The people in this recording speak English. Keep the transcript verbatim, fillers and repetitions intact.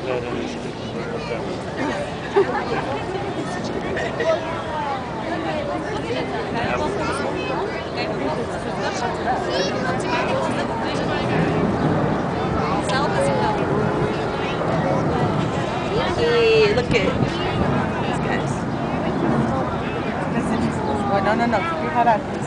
Hey, look at these guys. Bueno, no, no, fijarás.